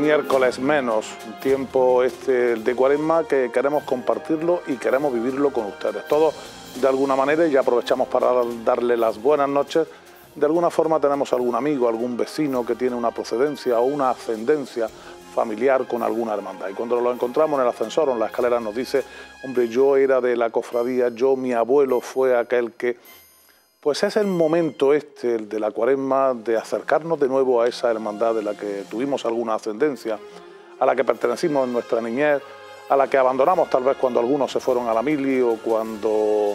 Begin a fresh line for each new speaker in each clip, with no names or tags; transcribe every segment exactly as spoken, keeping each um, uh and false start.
miércoles menos, un tiempo este de Cuaresma que queremos compartirlo y queremos vivirlo con ustedes. Todos de alguna manera, y ya aprovechamos para darle las buenas noches, de alguna forma tenemos algún amigo, algún vecino que tiene una procedencia o una ascendencia familiar con alguna hermandad. Y cuando lo encontramos en el ascensor o en la escalera nos dice, hombre, yo era de la cofradía, yo, mi abuelo fue aquel que... Pues es el momento este, el de la Cuaresma, de acercarnos de nuevo a esa hermandad de la que tuvimos alguna ascendencia, a la que pertenecimos en nuestra niñez, a la que abandonamos tal vez cuando algunos se fueron a la mili o cuando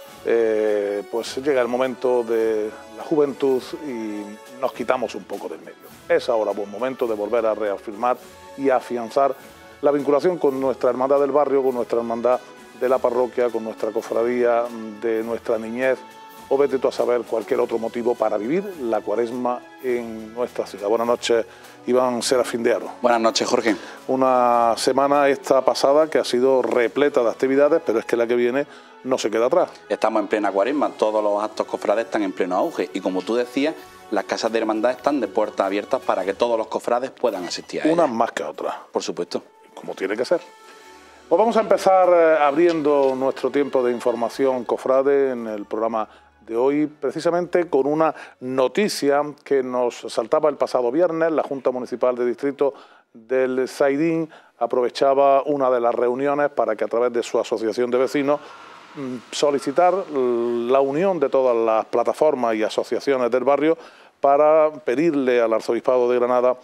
eh, pues llega el momento de la juventud y nos quitamos un poco del medio. Es ahora buen momento de volver a reafirmar y afianzar la vinculación con nuestra hermandad del barrio, con nuestra hermandad de la parroquia, con nuestra cofradía de nuestra niñez, o vete tú a saber cualquier otro motivo para vivir la Cuaresma en nuestra ciudad. Buenas noches, Iván Serafín de Aro.
Buenas noches, Jorge.
Una semana esta pasada que ha sido repleta de actividades, pero es que la que viene no se queda atrás.
Estamos en plena Cuaresma, todos los actos cofrades están en pleno auge y, como tú decías, las casas de hermandad están de puertas abiertas para que todos los cofrades puedan asistir a ellas.
Unas más que otras.
Por supuesto.
Como tiene que ser. Pues vamos a empezar eh, abriendo nuestro tiempo de información cofrade en el programa de hoy, precisamente con una noticia que nos saltaba el pasado viernes. La Junta Municipal de Distrito del Zaidín aprovechaba una de las reuniones para que a través de su asociación de vecinos solicitar la unión de todas las plataformas y asociaciones del barrio para pedirle al Arzobispado de Granada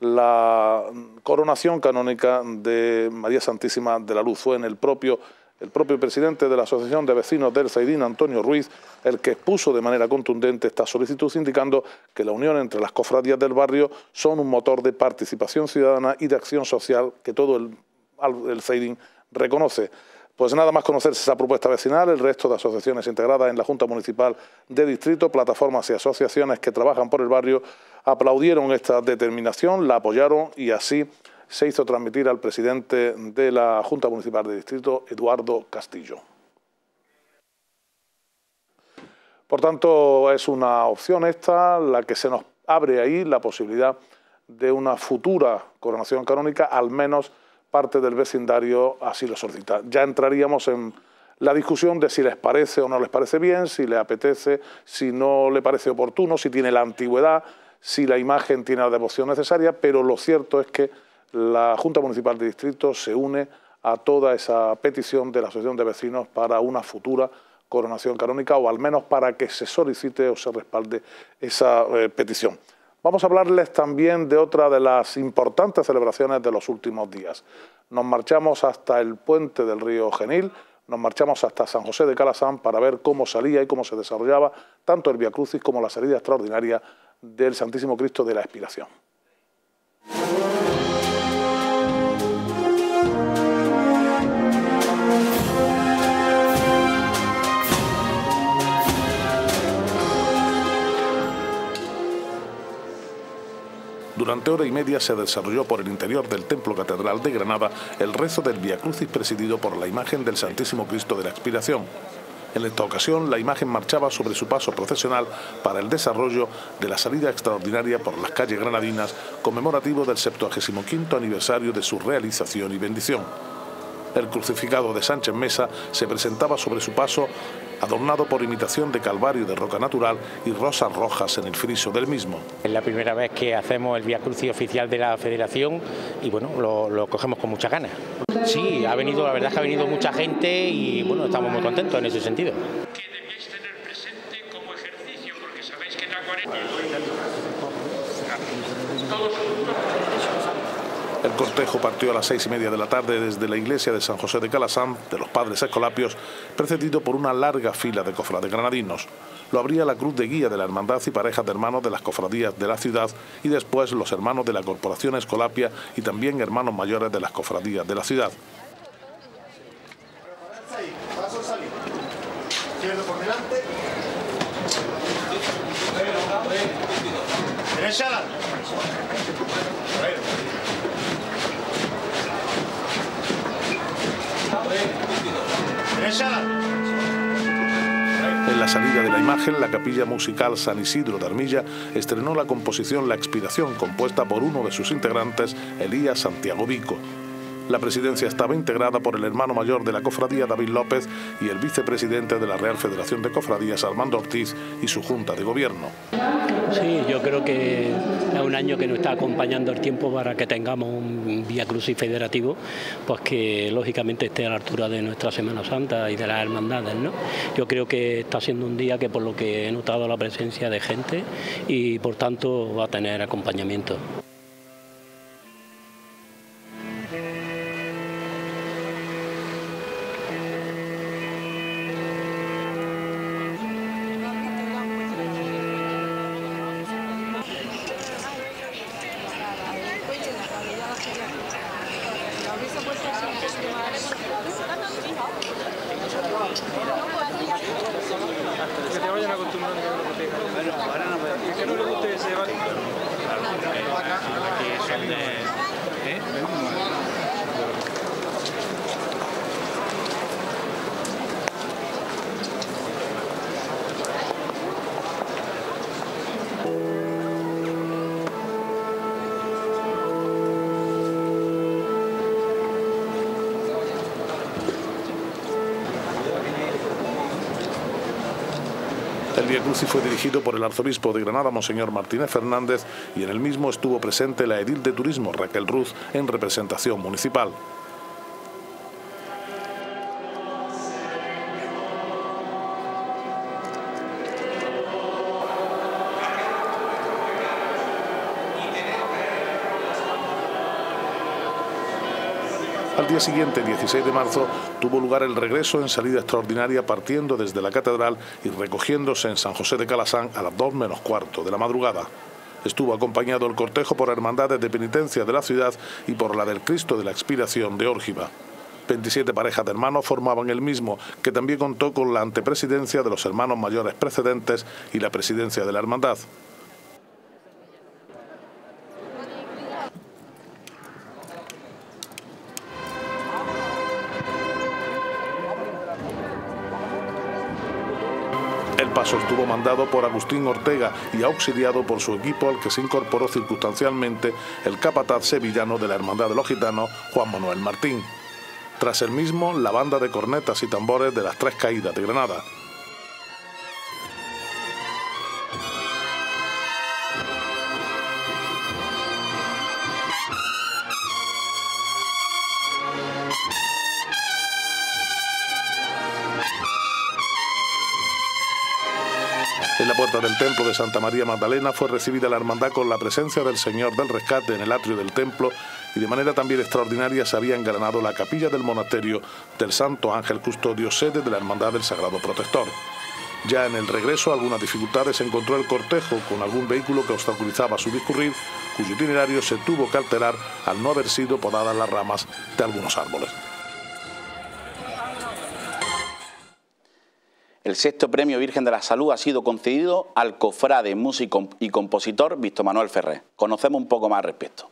la coronación canónica de María Santísima de la Luz. Fue en el propio El propio presidente de la Asociación de Vecinos del Zaidín, Antonio Ruiz, el que expuso de manera contundente esta solicitud, indicando que la unión entre las cofradías del barrio son un motor de participación ciudadana y de acción social que todo el, el Zaidín reconoce. Pues nada más conocerse esa propuesta vecinal, el resto de asociaciones integradas en la Junta Municipal de Distrito, plataformas y asociaciones que trabajan por el barrio, aplaudieron esta determinación, la apoyaron y así se hizo transmitir al presidente de la Junta Municipal de Distrito, Eduardo Castillo. Por tanto, es una opción esta la que se nos abre ahí la posibilidad de una futura coronación canónica, al menos parte del vecindario así lo solicita. Ya entraríamos en la discusión de si les parece o no les parece bien, si le apetece, si no le parece oportuno, si tiene la antigüedad, si la imagen tiene la devoción necesaria, pero lo cierto es que la Junta Municipal de Distrito se une a toda esa petición de la Asociación de Vecinos para una futura coronación canónica, o al menos para que se solicite o se respalde esa eh, petición. Vamos a hablarles también de otra de las importantes celebraciones de los últimos días. Nos marchamos hasta el puente del río Genil, nos marchamos hasta San José de Calasán para ver cómo salía y cómo se desarrollaba tanto el Vía Crucis como la salida extraordinaria del Santísimo Cristo de la Expiración. Durante hora y media se desarrolló por el interior del Templo Catedral de Granada el rezo del Vía Crucis presidido por la imagen del Santísimo Cristo de la Expiración. En esta ocasión, la imagen marchaba sobre su paso procesional para el desarrollo de la salida extraordinaria por las calles granadinas, conmemorativo del septuagésimo quinto aniversario de su realización y bendición. El crucificado de Sánchez Mesa se presentaba sobre su paso, adornado por imitación de calvario de roca natural y rosas rojas en el friso del mismo.
Es la primera vez que hacemos el Vía Crucis oficial de la Federación y bueno, lo, lo cogemos con muchas ganas. Sí, ha venido, la verdad es que ha venido mucha gente y bueno, estamos muy contentos en ese sentido.
Que debéis tener presente como ejercicio, porque sabéis que en la Cuaresma todos juntos.
El cortejo partió a las seis y media de la tarde desde la iglesia de San José de Calasán, de los Padres Escolapios, precedido por una larga fila de cofrades granadinos. Lo abría la cruz de guía de la hermandad y parejas de hermanos de las cofradías de la ciudad y después los hermanos de la Corporación Escolapia y también hermanos mayores de las cofradías de la ciudad. En la salida de la imagen, la capilla musical San Isidro de Armilla estrenó la composición La Expiración, compuesta por uno de sus integrantes, Elías Santiago Vico. La presidencia estaba integrada por el hermano mayor de la cofradía, David López, y el vicepresidente de la Real Federación de Cofradías, Armando Ortiz, y su junta de gobierno.
Sí, yo creo que es un año que nos está acompañando el tiempo para que tengamos un Vía Crucis federativo, pues que lógicamente esté a la altura de nuestra Semana Santa y de las hermandades, ¿no? Yo creo que está siendo un día que, por lo que he notado, la presencia de gente y por tanto va a tener acompañamiento.
Que te vayan acostumbrando a lo que tengan. Bueno, ahora no puedo. Es que no le guste que se vale. Aquí son de... ¿Eh?
El Vía Crucis fue dirigido por el arzobispo de Granada, Monseñor Martínez Fernández, y en el mismo estuvo presente la edil de Turismo, Raquel Ruz, en representación municipal. Al día siguiente, dieciséis de marzo, tuvo lugar el regreso en salida extraordinaria partiendo desde la catedral y recogiéndose en San José de Calasán a las dos menos cuarto de la madrugada. Estuvo acompañado el cortejo por hermandades de penitencia de la ciudad y por la del Cristo de la Expiración de Órgiva. veintisiete parejas de hermanos formaban el mismo, que también contó con la antepresidencia de los hermanos mayores precedentes y la presidencia de la hermandad. El paso estuvo mandado por Agustín Ortega y auxiliado por su equipo, al que se incorporó circunstancialmente el capataz sevillano de la Hermandad de los Gitanos, Juan Manuel Martín. Tras el mismo, la banda de cornetas y tambores de las Tres Caídas de Granada. En la puerta del templo de Santa María Magdalena fue recibida la hermandad con la presencia del Señor del Rescate en el atrio del templo, y de manera también extraordinaria se había engranado la capilla del monasterio del Santo Ángel Custodio, sede de la Hermandad del Sagrado Protector. Ya en el regreso, algunas dificultades encontró el cortejo con algún vehículo que obstaculizaba su discurrir, cuyo itinerario se tuvo que alterar al no haber sido podadas las ramas de algunos árboles.
El sexto premio Virgen de la Salud ha sido concedido al cofrade, músico y compositor Víctor Manuel Ferrer. Conocemos un poco más al respecto.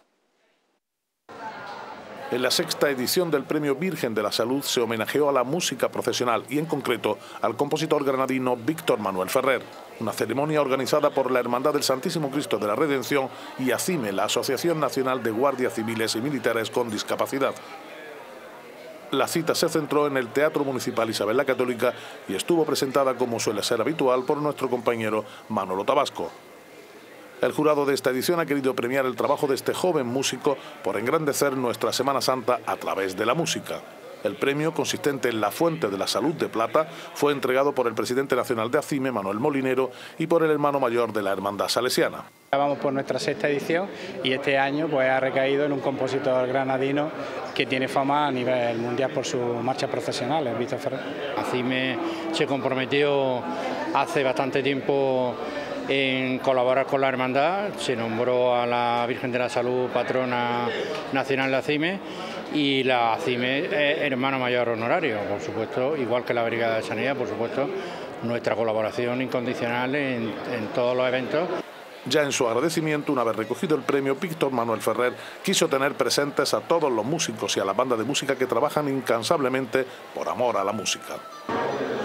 En la sexta edición del Premio Virgen de la Salud se homenajeó a la música profesional y en concreto al compositor granadino Víctor Manuel Ferrer. Una ceremonia organizada por la Hermandad del Santísimo Cristo de la Redención y ACIME, la Asociación Nacional de Guardias Civiles y Militares con Discapacidad. La cita se centró en el Teatro Municipal Isabel la Católica y estuvo presentada, como suele ser habitual, por nuestro compañero Manolo Tabasco. El jurado de esta edición ha querido premiar el trabajo de este joven músico por engrandecer nuestra Semana Santa a través de la música. El premio, consistente en la Fuente de la Salud de Plata, fue entregado por el presidente nacional de ACIME, Manuel Molinero, y por el hermano mayor de la Hermandad Salesiana.
Vamos por nuestra sexta edición y este año pues ha recaído en un compositor granadino que tiene fama a nivel mundial por sus marchas profesionales, Víctor Ferrer.
ACIME se comprometió hace bastante tiempo en colaborar con la hermandad, se nombró a la Virgen de la Salud patrona nacional de ACIME y la ACIME es hermano mayor honorario, por supuesto, igual que la Brigada de Sanidad, por supuesto, nuestra colaboración incondicional en, en todos los eventos.
Ya en su agradecimiento, una vez recogido el premio, Víctor Manuel Ferrer quiso tener presentes a todos los músicos y a la banda de música que trabajan incansablemente por amor a la música.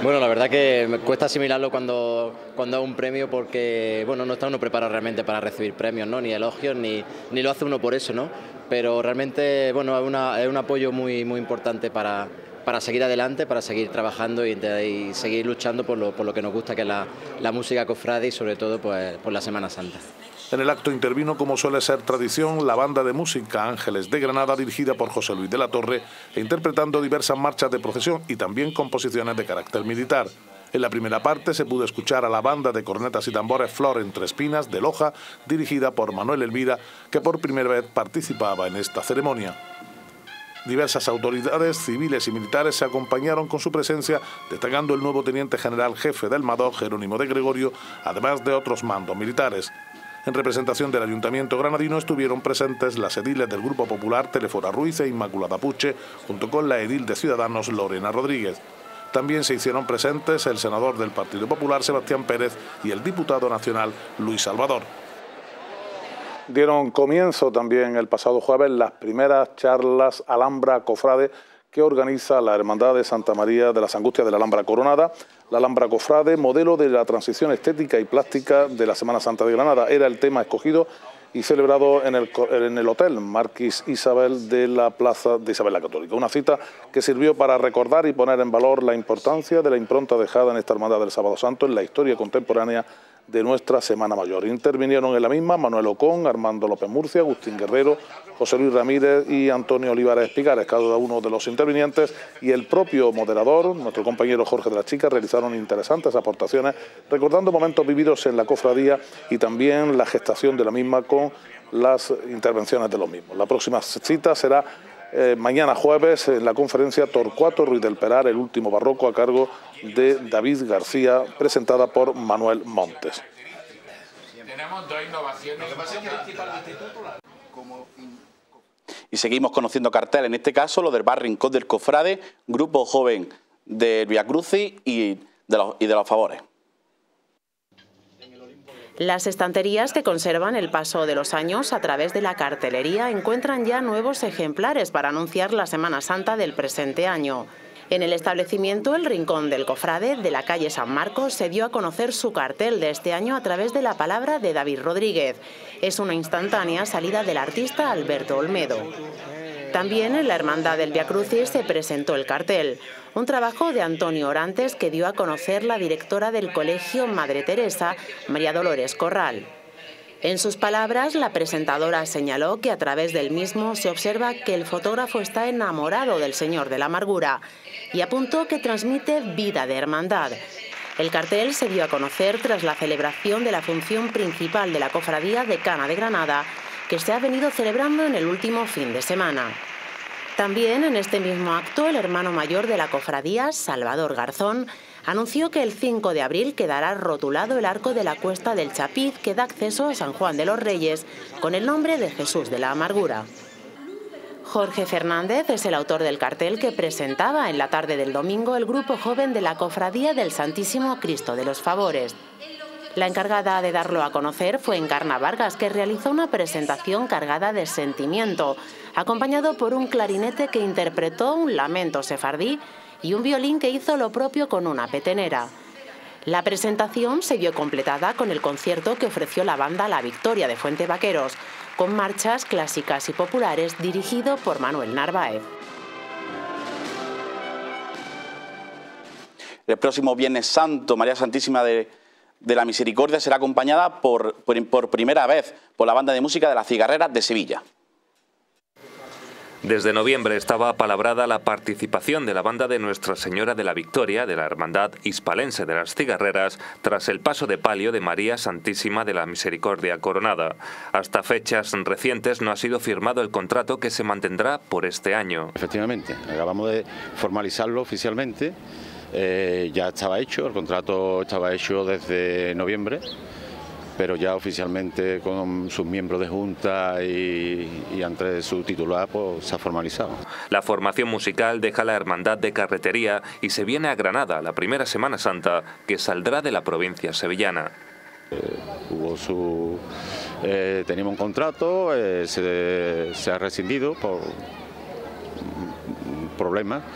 Bueno, la verdad que me cuesta asimilarlo cuando, cuando hago un premio porque, bueno, no está uno preparado realmente para recibir premios, ¿no? Ni elogios, ni, ni lo hace uno por eso, ¿no? Pero realmente, bueno, es, una, es un apoyo muy, muy importante para, para seguir adelante, para seguir trabajando y, y seguir luchando por lo, por lo que nos gusta, que es la, la música cofrade y sobre todo pues, por la Semana Santa.
En el acto intervino, como suele ser tradición, la banda de música Ángeles de Granada, dirigida por José Luis de la Torre, e interpretando diversas marchas de procesión y también composiciones de carácter militar. En la primera parte se pudo escuchar a la banda de cornetas y tambores Flor entre Espinas de Loja, dirigida por Manuel Elvira, que por primera vez participaba en esta ceremonia. Diversas autoridades civiles y militares se acompañaron con su presencia, destacando el nuevo teniente general jefe del M A D O, Jerónimo de Gregorio, además de otros mandos militares. En representación del Ayuntamiento granadino estuvieron presentes las ediles del Grupo Popular Telefora Ruiz e Inmaculada Puche, junto con la edil de Ciudadanos Lorena Rodríguez. También se hicieron presentes el senador del Partido Popular Sebastián Pérez y el diputado nacional Luis Salvador. Dieron comienzo también el pasado jueves las primeras charlas Alhambra Cofrade que organiza la Hermandad de Santa María de las Angustias de la Alhambra Coronada. La Alhambra Cofrade, modelo de la transición estética y plástica de la Semana Santa de Granada, era el tema escogido y celebrado en el, en el Hotel Marquis Isabel de la Plaza de Isabel la Católica. Una cita que sirvió para recordar y poner en valor la importancia de la impronta dejada en esta Hermandad del Sábado Santo en la historia contemporánea de nuestra Semana Mayor. Intervinieron en la misma Manuel Ocón, Armando López Murcia, Agustín Guerrero, José Luis Ramírez y Antonio Olivares Espigares, cada uno de los intervinientes, y el propio moderador, nuestro compañero Jorge de la Chica, realizaron interesantes aportaciones, recordando momentos vividos en la cofradía y también la gestación de la misma con las intervenciones de los mismos. La próxima cita será eh, mañana jueves en la conferencia Torcuato Ruiz del Peral, el último barroco, a cargo de David García, presentada por Manuel Montes.
Tenemos dos innovaciones.
Y seguimos conociendo cartel, en este caso lo del Bar Rincón del Cofrade, grupo joven del Via Crucis y de los, y de los favores.
Las estanterías que conservan el paso de los años a través de la cartelería encuentran ya nuevos ejemplares para anunciar la Semana Santa del presente año. En el establecimiento El Rincón del Cofrade de la calle San Marcos se dio a conocer su cartel de este año a través de la palabra de David Rodríguez. Es una instantánea salida del artista Alberto Olmedo. También en la Hermandad del Via Crucis se presentó el cartel, un trabajo de Antonio Orantes que dio a conocer la directora del Colegio Madre Teresa, María Dolores Corral. En sus palabras, la presentadora señaló que a través del mismo se observa que el fotógrafo está enamorado del Señor de la Amargura y apuntó que transmite vida de hermandad. El cartel se dio a conocer tras la celebración de la función principal de la Cofradía de Cana de Granada, que se ha venido celebrando en el último fin de semana. También en este mismo acto, el hermano mayor de la cofradía, Salvador Garzón, anunció que el cinco de abril quedará rotulado el arco de la Cuesta del Chapiz que da acceso a San Juan de los Reyes con el nombre de Jesús de la Amargura. Jorge Fernández es el autor del cartel que presentaba en la tarde del domingo el grupo joven de la Cofradía del Santísimo Cristo de los Favores. La encargada de darlo a conocer fue Encarna Vargas, que realizó una presentación cargada de sentimiento, acompañado por un clarinete que interpretó un lamento sefardí y un violín que hizo lo propio con una petenera. La presentación se vio completada con el concierto que ofreció la banda La Victoria de Fuente Vaqueros, con marchas clásicas y populares dirigido por Manuel Narváez.
El próximo Viernes Santo, María Santísima de, de la Misericordia será acompañada por, por, por primera vez por la banda de música de las Cigarreras de Sevilla.
Desde noviembre estaba apalabrada la participación de la banda de Nuestra Señora de la Victoria de la Hermandad Hispalense de las Cigarreras tras el paso de palio de María Santísima de la Misericordia Coronada. Hasta fechas recientes no ha sido firmado el contrato que se mantendrá por este año.
Efectivamente, acabamos de formalizarlo oficialmente, eh, ya estaba hecho, el contrato estaba hecho desde noviembre, pero ya oficialmente con sus miembros de junta y, y ante su titular pues, se ha formalizado.
La formación musical deja la Hermandad de Carretería y se viene a Granada la primera Semana Santa que saldrá de la provincia sevillana.
Eh, hubo su, eh, teníamos un contrato, eh, se, se ha rescindido por problemas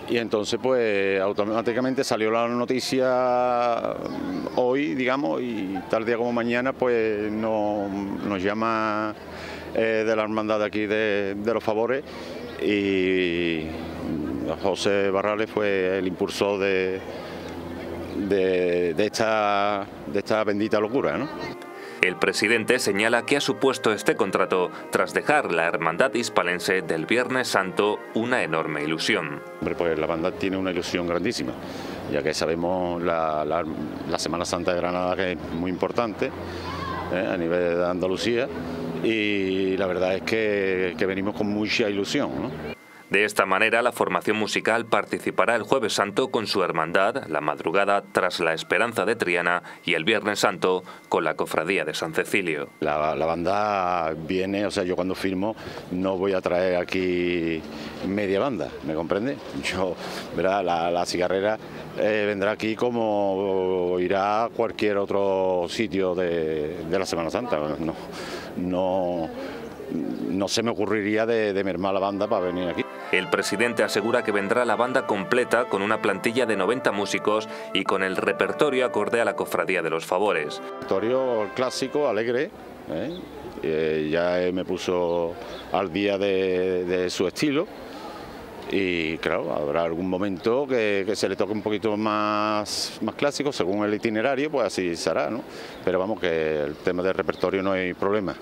y entonces pues automáticamente salió la noticia hoy, digamos, y tal día como mañana pues no, nos llama eh, de la hermandad de aquí de, de los Favores, y José Barrales fue el impulsor de, de, de, esta, de esta bendita locura, ¿no?
El presidente señala que ha supuesto este contrato tras dejar la hermandad hispalense del Viernes Santo una enorme ilusión.
Hombre, pues la hermandad tiene una ilusión grandísima, ya que sabemos la, la, la Semana Santa de Granada, que es muy importante ¿eh? a nivel de Andalucía, y la verdad es que, que venimos con mucha ilusión, ¿no?
De esta manera, la formación musical participará el Jueves Santo con su hermandad, la madrugada tras la Esperanza de Triana, y el Viernes Santo con la Cofradía de San Cecilio.
La, la banda viene, o sea, yo cuando firmo no voy a traer aquí media banda, ¿me comprende? Yo, ¿verdad? La, la cigarrera eh, vendrá aquí como irá a cualquier otro sitio de, de la Semana Santa. No, no, no se me ocurriría de, de mermar la banda para venir aquí.
El presidente asegura que vendrá la banda completa con una plantilla de noventa músicos y con el repertorio acorde a la Cofradía de los Favores.
Repertorio clásico, alegre, ¿eh? Eh, ya me puso al día de, de su estilo, y claro, habrá algún momento que, que se le toque un poquito más, más clásico, según el itinerario, pues así será, ¿no? Pero vamos, que el tema del repertorio no hay problema.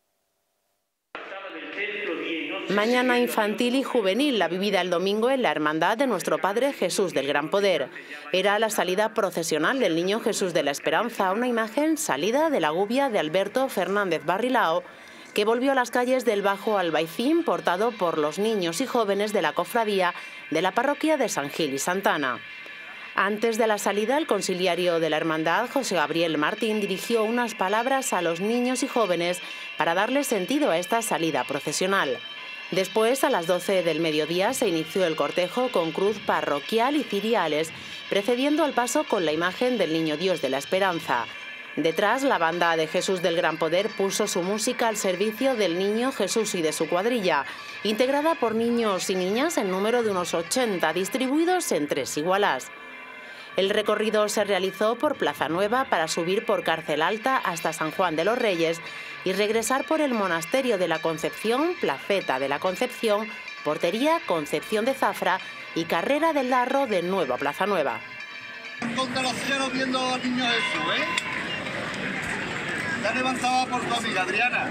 Mañana infantil y juvenil, la vivida el domingo en la Hermandad de Nuestro Padre Jesús del Gran Poder. Era la salida procesional del Niño Jesús de la Esperanza, una imagen salida de la gubia de Alberto Fernández Barrilao, que volvió a las calles del Bajo Albaicín portado por los niños y jóvenes de la cofradía de la parroquia de San Gil y Santana. Antes de la salida, el conciliario de la Hermandad, José Gabriel Martín, dirigió unas palabras a los niños y jóvenes para darles sentido a esta salida procesional. Después, a las doce del mediodía, se inició el cortejo con cruz parroquial y ciriales, precediendo al paso con la imagen del Niño Dios de la Esperanza. Detrás, la banda de Jesús del Gran Poder puso su música al servicio del Niño Jesús y de su cuadrilla, integrada por niños y niñas en número de unos ochenta, distribuidos en tres igualas. El recorrido se realizó por Plaza Nueva para subir por Cárcel Alta hasta San Juan de los Reyes y regresar por el Monasterio de la Concepción, Placeta de la Concepción, Portería Concepción de Zafra y Carrera del Darro de nuevo a Plaza Nueva.
Contra los cielos viendo al Niño Jesús, ¿eh? Está levantada por tu amiga Adriana.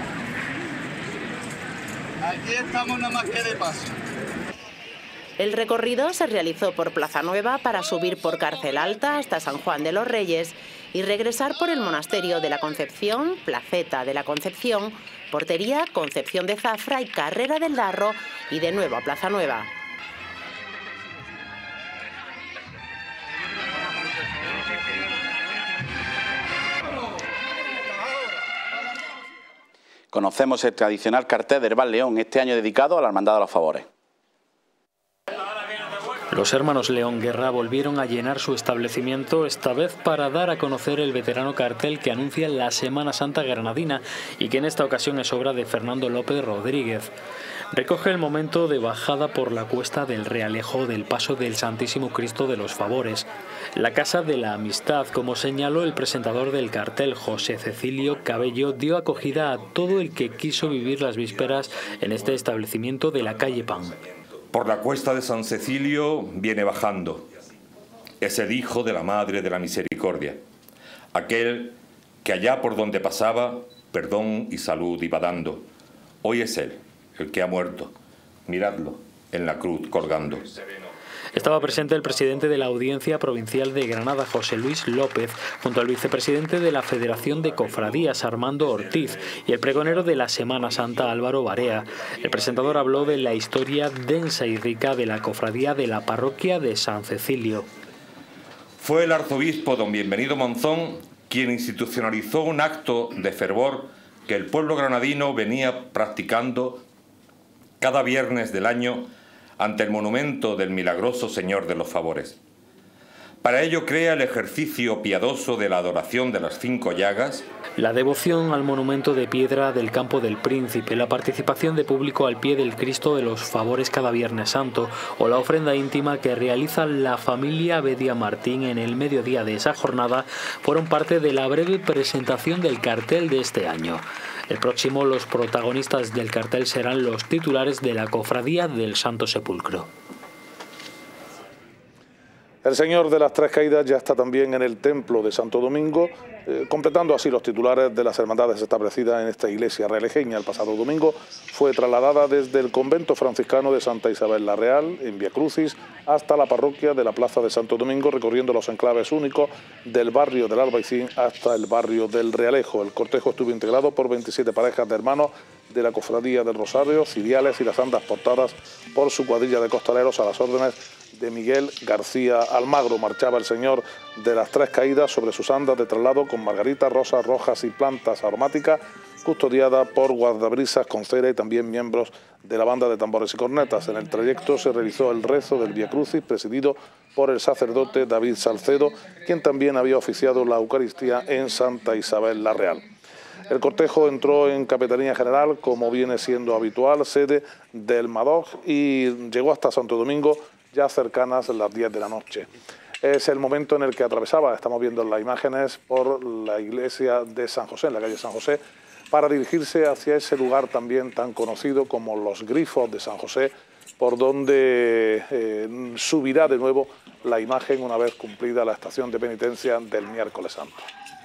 Aquí estamos nada más que de paso.
El recorrido se realizó por Plaza Nueva para subir por Cárcel Alta hasta San Juan de los Reyes y regresar por el Monasterio de la Concepción, Placeta de la Concepción, Portería Concepción de Zafra y Carrera del Darro y de nuevo a Plaza Nueva.
Conocemos el tradicional cartel de Herbal León, este año dedicado a la Hermandad de los Favores.
Los hermanos León Guerra volvieron a llenar su establecimiento, esta vez para dar a conocer el veterano cartel que anuncia la Semana Santa granadina y que en esta ocasión es obra de Fernando López Rodríguez. Recoge el momento de bajada por la cuesta del Realejo del Paso del Santísimo Cristo de los Favores, la Casa de la Amistad, como señaló el presentador del cartel, José Cecilio Cabello, dio acogida a todo el que quiso vivir las vísperas en este establecimiento de la calle Pan.
Por la cuesta de San Cecilio viene bajando. Es el hijo de la Madre de la Misericordia, aquel que allá por donde pasaba, perdón y salud iba dando. Hoy es él, el que ha muerto. Miradlo, en la cruz colgando.
Estaba presente el presidente de la Audiencia Provincial de Granada, José Luis López, junto al vicepresidente de la Federación de Cofradías, Armando Ortiz, y el pregonero de la Semana Santa, Álvaro Barea. El presentador habló de la historia densa y rica de la cofradía de la parroquia de San Cecilio.
Fue el arzobispo don Bienvenido Monzón quien institucionalizó un acto de fervor que el pueblo granadino venía practicando cada viernes del año ante el monumento del milagroso Señor de los Favores. Para ello crea el ejercicio piadoso de la adoración de las cinco llagas.
La devoción al monumento de piedra del Campo del Príncipe, la participación de público al pie del Cristo de los Favores cada Viernes Santo o la ofrenda íntima que realiza la familia Bedia Martín en el mediodía de esa jornada fueron parte de la breve presentación del cartel de este año. El próximo, los protagonistas del cartel serán los titulares de la Cofradía del Santo Sepulcro.
El Señor de las Tres Caídas ya está también en el Templo de Santo Domingo, eh, completando así los titulares de las hermandades establecidas en esta iglesia realejeña. El pasado domingo fue trasladada desde el convento franciscano de Santa Isabel la Real, en Vía Crucis, hasta la parroquia de la Plaza de Santo Domingo, recorriendo los enclaves únicos del barrio del Albaicín hasta el barrio del Realejo. El cortejo estuvo integrado por veintisiete parejas de hermanos de la Cofradía del Rosario, ciriales y las andas portadas por su cuadrilla de costaleros a las órdenes de Miguel García Almagro. Marchaba el Señor de las Tres Caídas sobre sus andas de traslado con margaritas, rosas rojas y plantas aromáticas, custodiada por guardabrisas con cera y también miembros de la banda de tambores y cornetas. En el trayecto se realizó el rezo del Vía Crucis, presidido por el sacerdote David Salcedo, quien también había oficiado la Eucaristía en Santa Isabel la Real. El cortejo entró en Capitanía General, como viene siendo habitual, sede del Madoc, y llegó hasta Santo Domingo ya cercanas las diez de la noche. Es el momento en el que atravesaba, estamos viendo las imágenes, por la iglesia de San José, en la calle San José, para dirigirse hacia ese lugar también tan conocido como los Grifos de San José, por donde eh, subirá de nuevo la imagen una vez cumplida la estación de penitencia del miércoles santo.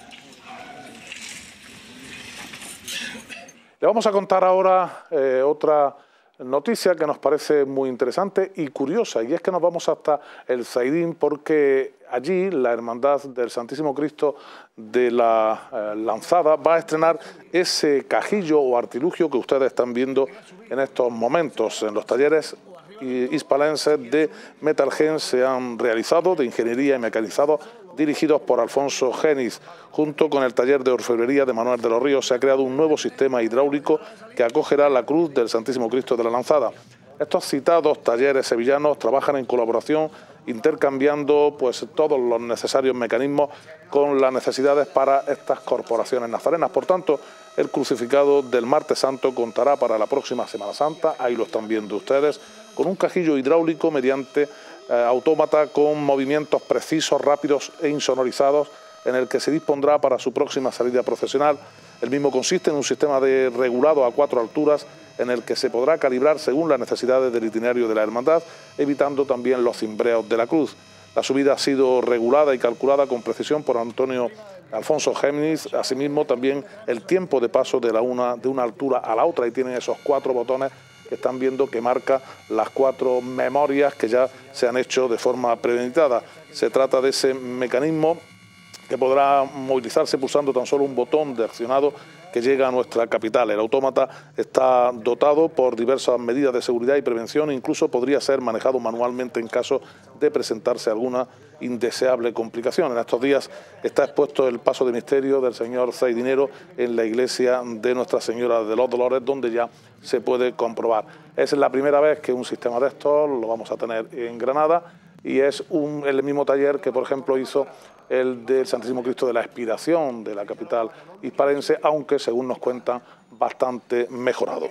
Le vamos a contar ahora eh, otra noticia que nos parece muy interesante y curiosa, y es que nos vamos hasta el Zaidín, porque allí la Hermandad del Santísimo Cristo de la eh, Lanzada va a estrenar ese cajillo o artilugio que ustedes están viendo en estos momentos. En los talleres hispalenses de Metalgen se han realizado, de ingeniería y mecanizado, dirigidos por Alfonso Genis. Junto con el taller de orfebrería de Manuel de los Ríos se ha creado un nuevo sistema hidráulico que acogerá la cruz del Santísimo Cristo de la Lanzada. Estos citados talleres sevillanos trabajan en colaboración, intercambiando pues todos los necesarios mecanismos con las necesidades para estas corporaciones nazarenas. Por tanto, el crucificado del Martes Santo contará para la próxima Semana Santa, ahí lo están viendo ustedes, con un cajillo hidráulico mediante eh, autómata con movimientos precisos, rápidos e insonorizados, en el que se dispondrá para su próxima salida procesional. El mismo consiste en un sistema de regulado a cuatro alturas, en el que se podrá calibrar según las necesidades del itinerario de la hermandad, evitando también los cimbreos de la cruz. La subida ha sido regulada y calculada con precisión por Antonio Alfonso Géminis. Asimismo, también el tiempo de paso de, la una, de una altura a la otra, y tienen esos cuatro botones que están viendo que marca las cuatro memorias que ya se han hecho de forma premeditada. Se trata de ese mecanismo que podrá movilizarse pulsando tan solo un botón de accionado que llega a nuestra capital. El autómata está dotado por diversas medidas de seguridad y prevención, incluso podría ser manejado manualmente en caso de presentarse alguna indeseable complicación. En estos días está expuesto el paso de misterio del señor Zaidinero en la iglesia de Nuestra Señora de los Dolores, donde ya se puede comprobar. Es la primera vez que un sistema de estos lo vamos a tener en Granada, y es un, el mismo taller que, por ejemplo, hizo el del Santísimo Cristo de la Expiración de la capital hispalense, aunque, según nos cuentan, bastante mejorado.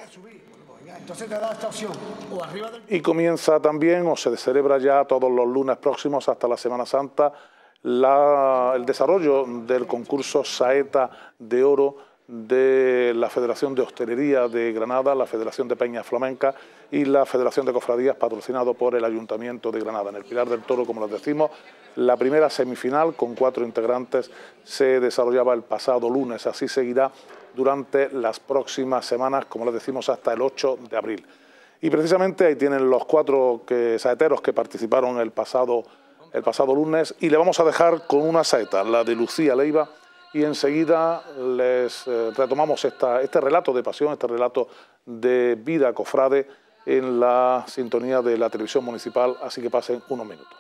Y comienza también, o se celebra ya todos los lunes próximos hasta la Semana Santa, la, el desarrollo del concurso Saeta de Oro de la Federación de Hostelería de Granada, la Federación de Peñas Flamencas y la Federación de Cofradías, patrocinado por el Ayuntamiento de Granada. En el Pilar del Toro, como les decimos, la primera semifinal con cuatro integrantes se desarrollaba el pasado lunes. Así seguirá durante las próximas semanas, como les decimos, hasta el ocho de abril. Y precisamente ahí tienen los cuatro que, saeteros que participaron el pasado, el pasado lunes, y le vamos a dejar con una saeta, la de Lucía Leiva, y enseguida les eh, retomamos esta, este relato de pasión, este relato de vida cofrade en la sintonía de la televisión municipal, así que pasen unos minutos.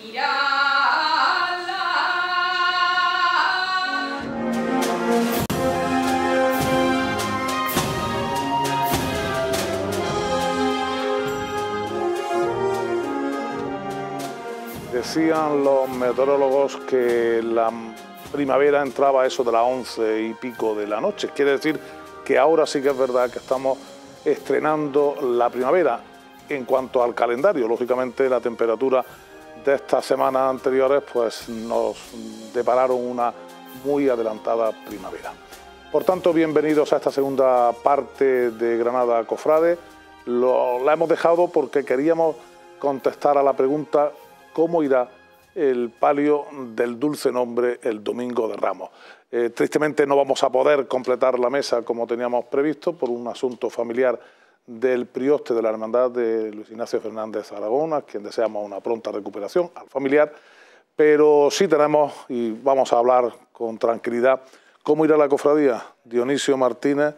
Decían los meteorólogos que la primavera entraba a eso de las once y pico de la noche. Quiere decir que ahora sí que es verdad que estamos estrenando la primavera. En cuanto al calendario, lógicamente la temperatura de estas semanas anteriores pues nos depararon una muy adelantada primavera. Por tanto, bienvenidos a esta segunda parte de Granada Cofrade. Lo, la hemos dejado porque queríamos contestar a la pregunta ¿cómo irá el palio del Dulce Nombre el Domingo de Ramos? Eh, tristemente no vamos a poder completar la mesa como teníamos previsto por un asunto familiar del prioste de la Hermandad de Luis Ignacio Fernández Aragón, a quien deseamos una pronta recuperación al familiar, pero sí tenemos, y vamos a hablar con tranquilidad, cómo irá la cofradía. Dionisio Martínez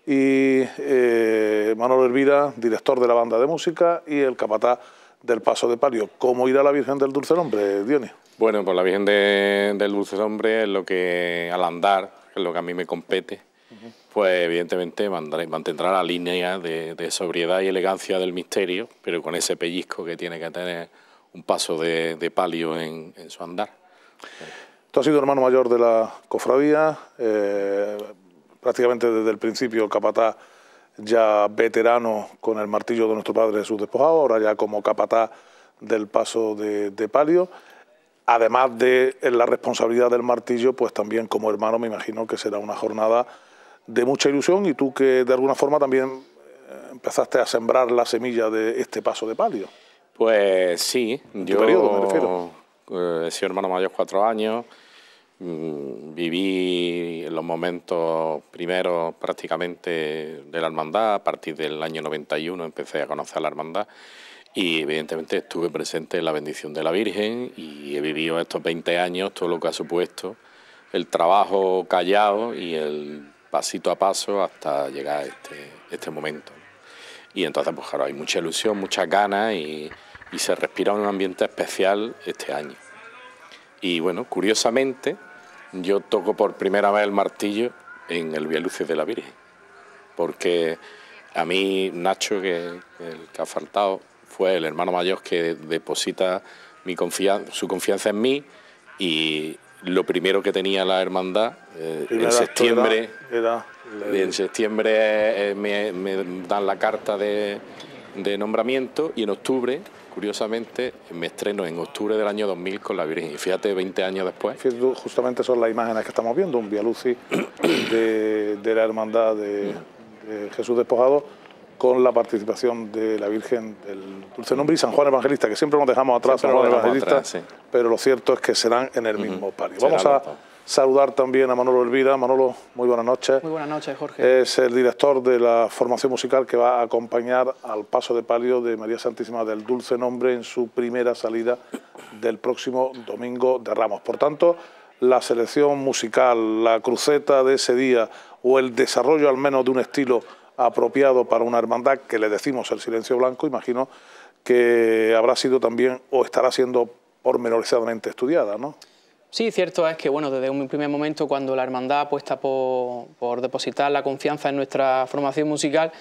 y eh, Manolo Elvira, director de la banda de música, y el capataz del Paso de Palio. ¿Cómo irá la Virgen del Dulce Nombre, Dionisio?
Bueno, pues la Virgen de, del Dulce Nombre es lo que, al andar, es lo que a mí me compete, uh-huh. pues evidentemente mantendrá la línea de, de sobriedad y elegancia del misterio, pero con ese pellizco que tiene que tener un paso de, de palio en, en su andar.
Tú has sido hermano mayor de la cofradía, eh, prácticamente desde el principio el capataz ya veterano con el martillo de nuestro Padre Jesús despojado, ahora ya como capataz del Paso de, de Palio. Además de la responsabilidad del martillo, pues también como hermano me imagino que será una jornada de mucha ilusión, y tú que de alguna forma también empezaste a sembrar la semilla de este Paso de Palio.
Pues sí, yo
periodo, me refiero.
Eh, he sido hermano mayor cuatro años, mmm, viví en los momentos primeros prácticamente de la hermandad. A partir del año noventa y uno empecé a conocer la hermandad y evidentemente estuve presente en la bendición de la Virgen, y he vivido estos veinte años todo lo que ha supuesto el trabajo callado y el pasito a paso hasta llegar a este, este momento. Y entonces pues claro, hay mucha ilusión, muchas ganas, y, y se respira un ambiente especial este año. Y bueno, curiosamente, yo toco por primera vez el martillo en el Vía Lucis de la Virgen, porque a mí Nacho, que el que ha faltado, fue el hermano mayor que deposita mi confianza, su confianza en mí, y lo primero que tenía la hermandad eh, en septiembre,
era, era,
en septiembre eh, me, me dan la carta de, de nombramiento, y en octubre, curiosamente, me estreno en octubre del año dos mil con la Virgen, y fíjate, veinte años después.
Justamente son las imágenes que estamos viendo, un Vía Lucis de, de la hermandad de, de Jesús despojado, con la participación de la Virgen del Dulce Nombre y San Juan Evangelista, que siempre nos dejamos atrás, San Juan Evangelista, atrás, sí. Pero lo cierto es que serán en el uh-huh. mismo palio. Vamos a saludar también a Manolo Elvira. Manolo, muy buenas noches.
Muy buenas noches, Jorge.
Es el director de la formación musical que va a acompañar al Paso de Palio de María Santísima del Dulce Nombre en su primera salida del próximo Domingo de Ramos. Por tanto, la selección musical, la cruceta de ese día, o el desarrollo al menos de un estilo apropiado para una hermandad que le decimos el silencio blanco, imagino que habrá sido también o estará siendo pormenorizadamente estudiada, ¿no?
Sí, cierto es que bueno, desde un primer momento, cuando la hermandad apuesta por, por depositar la confianza en nuestra formación musical,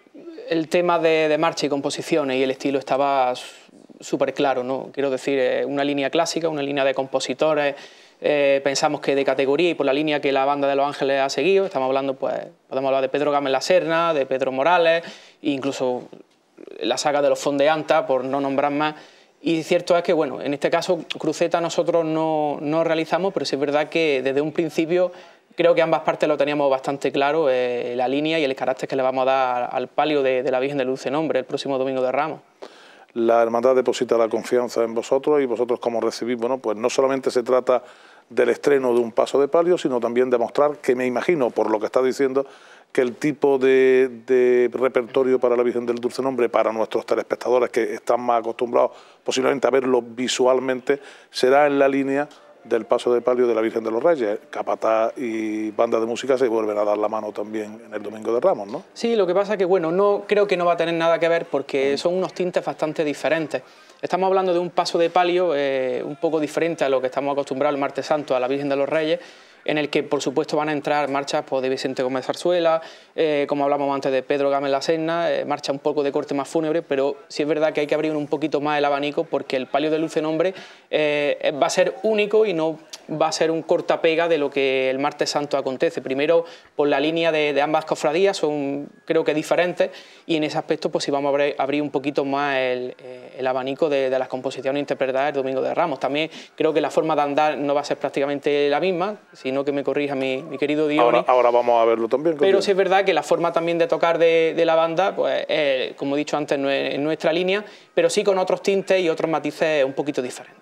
el tema de, de marcha y composiciones y el estilo estaba súper claro, ¿no? Quiero decir, una línea clásica, una línea de compositores. Eh, pensamos que de categoría y por la línea que la Banda de los Ángeles ha seguido. Estamos hablando, pues, podemos hablar de Pedro Gámez La Serna, de Pedro Morales, e incluso la saga de los Fondeanta, por no nombrar más. Y cierto es que, bueno, en este caso, cruceta nosotros no, no realizamos, pero sí es verdad que desde un principio creo que ambas partes lo teníamos bastante claro, eh, la línea y el carácter que le vamos a dar al palio de, de la Virgen del Dulce Nombre el próximo Domingo de Ramos.
La hermandad deposita la confianza en vosotros, y vosotros como recibís, bueno, pues no solamente se trata del estreno de un Paso de Palio, sino también demostrar que me imagino, por lo que está diciendo, que el tipo de, de repertorio para la Virgen del Dulce Nombre, para nuestros telespectadores que están más acostumbrados posiblemente a verlo visualmente, será en la línea del Paso de Palio de la Virgen de los Reyes. Capataz y banda de música se vuelven a dar la mano también en el Domingo de Ramos, ¿no?
Sí, lo que pasa es que, bueno, no, creo que no va a tener nada que ver porque son unos tintes bastante diferentes. Estamos hablando de un paso de palio eh, un poco diferente a lo que estamos acostumbrados el martes santo a la Virgen de los Reyes, en el que por supuesto van a entrar marchas pues, de Vicente Gómez Zarzuela, eh, como hablábamos antes de Pedro Gámez La Serna, eh, marcha un poco de corte más fúnebre, pero sí es verdad que hay que abrir un poquito más el abanico porque el palio de Luce Nombre eh, va a ser único y no va a ser un cortapega de lo que el martes santo acontece. Primero, por la línea de, de ambas cofradías, son creo que diferentes, y en ese aspecto pues sí vamos a abrir, abrir un poquito más el, el abanico de, de las composiciones interpretadas el Domingo de Ramos. También creo que la forma de andar no va a ser prácticamente la misma, sino que me corrija mi, mi querido Diony.
Ahora, ahora vamos a verlo también.
Pero sí es verdad que la forma también de tocar de, de la banda, pues eh, como he dicho antes, no es en nuestra línea, pero sí con otros tintes y otros matices un poquito diferentes.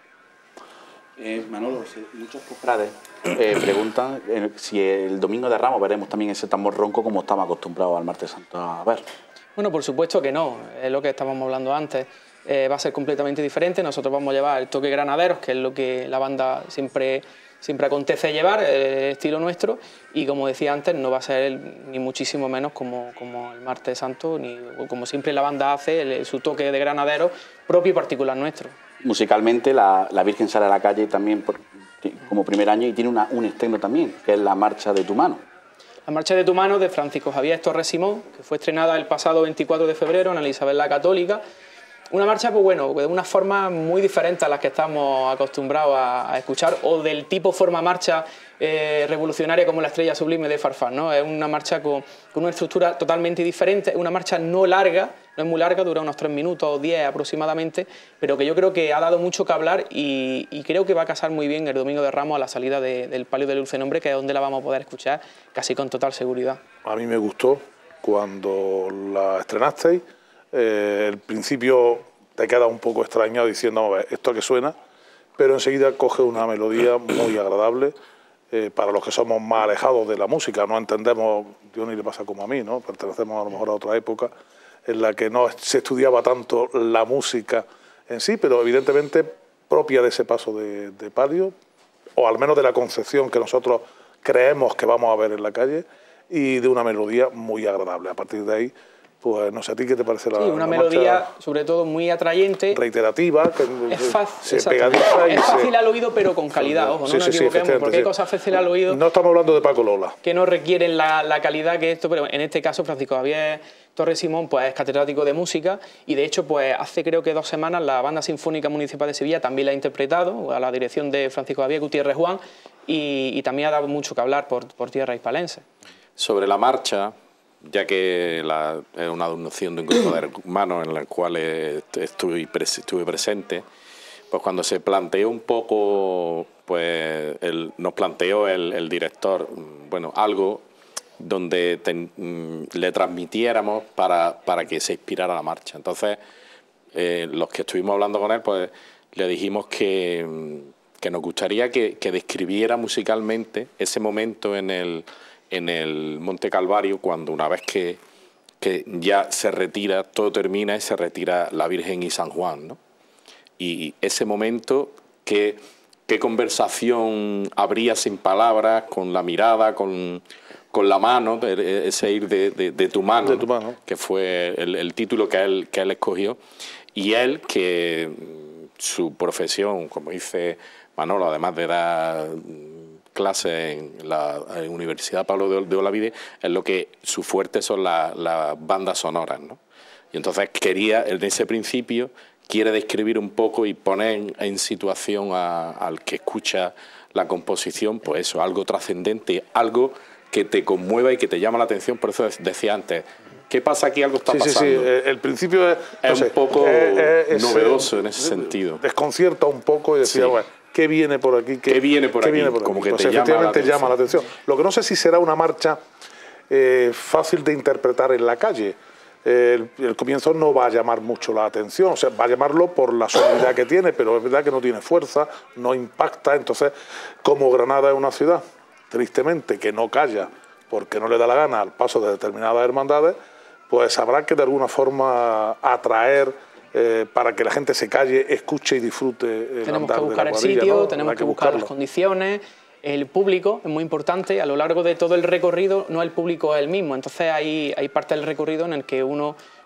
Eh, Manolo, muchos cofrades eh, preguntan eh, si el Domingo de Ramos veremos también ese tambor ronco como estamos acostumbrados al martes santo a ver.
Bueno, por supuesto que no, es lo que estábamos hablando antes. Eh, va a ser completamente diferente. Nosotros vamos a llevar el toque granaderos, que es lo que la banda siempre, siempre acontece llevar, el estilo nuestro, y como decía antes, no va a ser ni muchísimo menos como, como el martes santo, ni como siempre la banda hace, el, su toque de granaderos propio y particular nuestro.
Musicalmente la, la Virgen sale a la calle también por, como primer año y tiene una, un estreno también, que es la Marcha de tu Mano.
La Marcha de tu Mano de Francisco Javier Torres Simón, que fue estrenada el pasado veinticuatro de febrero en la Isabel la Católica. Una marcha, pues bueno, de una forma muy diferente a las que estamos acostumbrados a, a escuchar, o del tipo forma marcha eh, revolucionaria como la Estrella Sublime de Farfán, ¿no? Es una marcha con, con una estructura totalmente diferente, una marcha no larga, no es muy larga, dura unos tres minutos o diez aproximadamente, pero que yo creo que ha dado mucho que hablar y, y creo que va a casar muy bien el Domingo de Ramos a la salida de, del palio de Luce Nombre, que es donde la vamos a poder escuchar casi con total seguridad.
A mí me gustó cuando la estrenasteis. Eh, el principio te queda un poco extrañado diciendo, vamos a ver, esto que suena, pero enseguida coge una melodía muy agradable. Eh, para los que somos más alejados de la música, no entendemos, Dios ni le pasa como a mí, ¿no? Pertenecemos a lo mejor a otra época en la que no se estudiaba tanto la música en sí, pero evidentemente propia de ese paso de, de palio, o al menos de la concepción que nosotros creemos que vamos a ver en la calle, y de una melodía muy agradable. A partir de ahí, pues no sé, ¿a ti qué te parece la,
sí, una
la
melodía
marcha?
Sobre todo muy atrayente.
Reiterativa. Que
es fácil,
se pegadiza
es fácil
se...
al oído, pero con calidad, ojo, no
sí,
nos
sí,
equivoquemos,
sí,
porque hay
sí.
cosas fáciles al oído.
No estamos hablando de Paco Lola.
Que no requieren la, la calidad que esto, pero en este caso Francisco Javier Torres Simón pues, es catedrático de música y de hecho pues hace creo que dos semanas la Banda Sinfónica Municipal de Sevilla también la ha interpretado a la dirección de Francisco Javier Gutiérrez Juan y, y también ha dado mucho que hablar por, por tierra hispalense.
Sobre la marcha, ya que la, es una donación de un grupo de hermanos en el cual estuve, estuve presente, pues cuando se planteó un poco, pues el, nos planteó el, el director, bueno, algo donde ten, le transmitiéramos para, para que se inspirara la marcha. Entonces, eh, los que estuvimos hablando con él, pues le dijimos que, que nos gustaría que, que describiera musicalmente ese momento en el... en el Monte Calvario, cuando una vez que, que ya se retira, todo termina y se retira la Virgen y San Juan, ¿no? Y ese momento, ¿qué, qué conversación habría sin palabras, con la mirada, con, con la mano, ese ir de, de, de tu mano,
de tu mano. ¿no?
Que fue el, el título que él, que él escogió, y él, que su profesión, como dice Manolo, además de dar clases en la en Universidad Pablo de, de Olavide, es lo que su fuerte son las la bandas sonoras, ¿no? Y entonces quería, en ese principio, quiere describir un poco y poner en, en situación a, al que escucha la composición, pues eso, algo trascendente, algo que te conmueva y que te llama la atención. Por eso decía antes, ¿qué pasa aquí? Algo está
sí,
pasando.
Sí, sí, el principio es,
es
no sé,
un poco
eh, eh,
novedoso
eh,
en ese sentido.
Desconcierta un poco y decía, sí. bueno, ¿qué viene por aquí? ¿Qué,
¿Qué viene por
¿qué
aquí?
Viene por
Como
aquí?
que
Pues
te
efectivamente
llama la,
llama la atención. Lo que no sé si será una marcha eh, fácil de interpretar en la calle. Eh, el, el comienzo no va a llamar mucho la atención, o sea, va a llamarlo por la sonoridad que tiene, pero es verdad que no tiene fuerza, no impacta. Entonces, como Granada es una ciudad, tristemente, que no calla porque no le da la gana al paso de determinadas hermandades, pues habrá que de alguna forma atraer eh, para que la gente se calle, escuche y disfrute el
tenemos
andar
que buscar
de la
el
cuadrilla,
sitio,
¿no?
tenemos
Hay
que buscar
buscarlo.
las condiciones, el público es muy importante, a lo largo de todo el recorrido no el público es el mismo, entonces hay, hay parte del recorrido en el que uno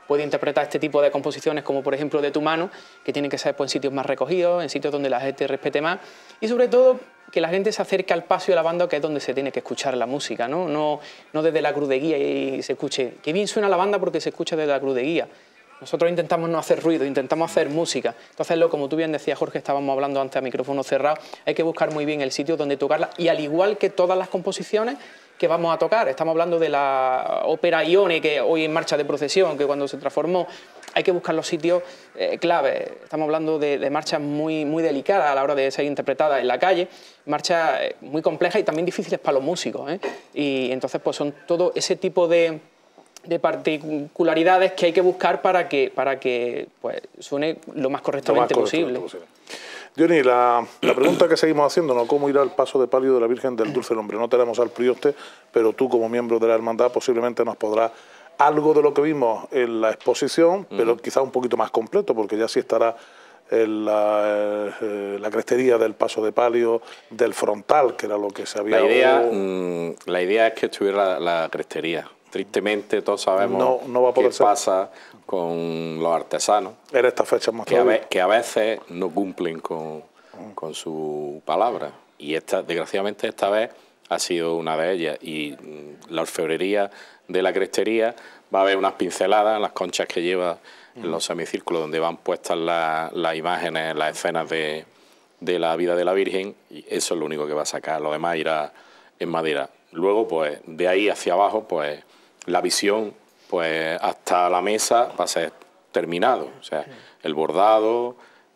puede interpretar este tipo de composiciones como por ejemplo De tu mano, que tienen que ser pues, en sitios más recogidos, en sitios donde la gente respete más y sobre todo que la gente se acerque al paso y a la banda, que es donde se tiene que escuchar la música, ¿no? No, no desde la cruz de guía y se escuche, qué bien suena la banda porque se escucha desde la cruz de guía. Nosotros intentamos no hacer ruido, intentamos hacer música. Entonces, lo, como tú bien decías, Jorge, estábamos hablando antes a micrófono cerrado, hay que buscar muy bien el sitio donde tocarla y al igual que todas las composiciones que vamos a tocar, estamos hablando de la ópera Ione, que hoy en marcha de procesión, que cuando se transformó, hay que buscar los sitios eh, clave. Estamos hablando de, de marchas muy, muy delicadas a la hora de ser interpretadas en la calle, marchas eh, muy complejas y también difíciles para los músicos, ¿eh? Y entonces pues son todo ese tipo de... de particularidades que hay que buscar para que, para que pues, suene lo más correctamente, lo más correctamente posible. posible.
Johnny, la, la pregunta que seguimos haciendo, ¿no? ¿Cómo irá el paso de palio de la Virgen del Dulce Nombre? No tenemos al prioste, pero tú como miembro de la hermandad posiblemente nos podrás algo de lo que vimos en la exposición, uh-huh. pero quizá un poquito más completo, porque ya sí estará en la, eh, la crestería del paso de palio, del frontal, que era lo que se había...
La idea, mmm, la idea es que estuviera la, la crestería. Tristemente todos sabemos no, no va a poder qué ser. pasa con los artesanos,
en estas fechas más
que, a ve, que a veces no cumplen con, con su palabra, y esta, desgraciadamente esta vez ha sido una de ellas, y la orfebrería de la crestería va a haber unas pinceladas en las conchas que lleva uh-huh. en los semicírculos donde van puestas las la imágenes, las escenas de, de la vida de la Virgen, y eso es lo único que va a sacar, lo demás irá en madera. Luego, pues, de ahí hacia abajo, pues, la visión, pues, hasta la mesa va a ser terminado. O sea, el bordado,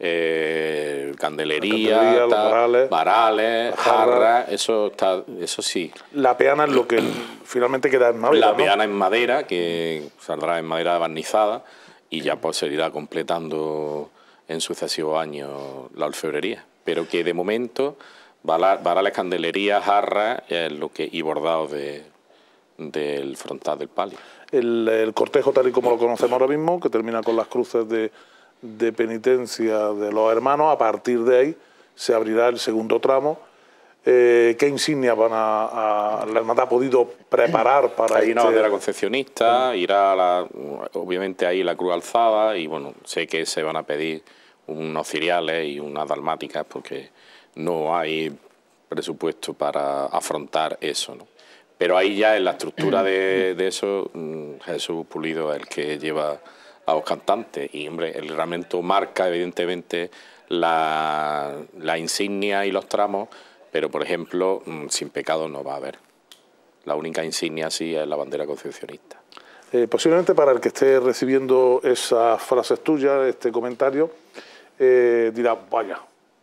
eh, candelería,
candelería
tal,
varales,
varales jarras, eso, está, eso sí.
La peana es lo que finalmente queda en madera,
La
¿no?
peana en madera, que saldrá en madera barnizada, y ya pues se irá completando en sucesivos años la orfebrería. Pero que de momento... varales, candelería, jarras lo que, y bordados de, del frontal del palio.
El, el cortejo tal y como lo conocemos ahora mismo, que termina con las cruces de, de penitencia de los hermanos, a partir de ahí se abrirá el segundo tramo. Eh, ¿Qué insignias van a, a la hermandad ha podido preparar para
Hay
este...
una bandera concepcionista, uh-huh. irá la, obviamente ahí la cruz alzada, y bueno, sé que se van a pedir unos ciriales y unas dalmáticas porque no hay presupuesto para afrontar eso, ¿no? Pero ahí ya en la estructura de, de eso, Jesús Pulido es el que lleva a los cantantes, y hombre, el reglamento marca evidentemente la, la insignia y los tramos, pero por ejemplo, sin pecado no va a haber. La única insignia sí es la bandera concepcionista.
Eh, posiblemente para el que esté recibiendo esas frases tuyas, este comentario, eh, dirá, vaya,